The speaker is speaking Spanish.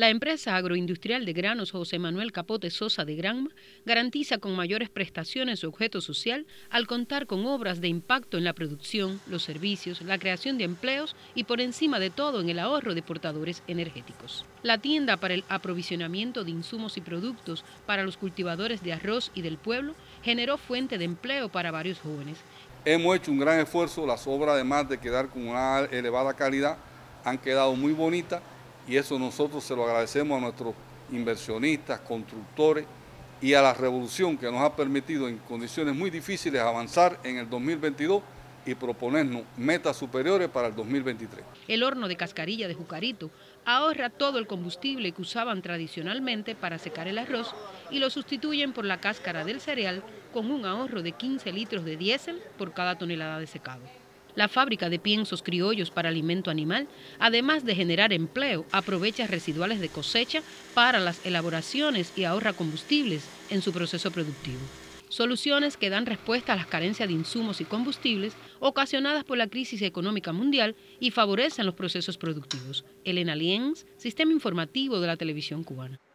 La empresa agroindustrial de granos José Manuel Capote Sosa de Granma garantiza con mayores prestaciones su objeto social al contar con obras de impacto en la producción, los servicios, la creación de empleos y por encima de todo en el ahorro de portadores energéticos. La tienda para el aprovisionamiento de insumos y productos para los cultivadores de arroz y del pueblo generó fuente de empleo para varios jóvenes. Hemos hecho un gran esfuerzo, las obras además de quedar con una elevada calidad han quedado muy bonitas y eso nosotros se lo agradecemos a nuestros inversionistas, constructores y a la revolución que nos ha permitido en condiciones muy difíciles avanzar en el 2022 y proponernos metas superiores para el 2023. El horno de cascarilla de Jucarito ahorra todo el combustible que usaban tradicionalmente para secar el arroz y lo sustituyen por la cáscara del cereal con un ahorro de 15 litros de diésel por cada tonelada de secado. La fábrica de piensos criollos para alimento animal, además de generar empleo, aprovecha residuales de cosecha para las elaboraciones y ahorra combustibles en su proceso productivo. Soluciones que dan respuesta a las carencias de insumos y combustibles ocasionadas por la crisis económica mundial y favorecen los procesos productivos. Elena Lienz, Sistema Informativo de la Televisión Cubana.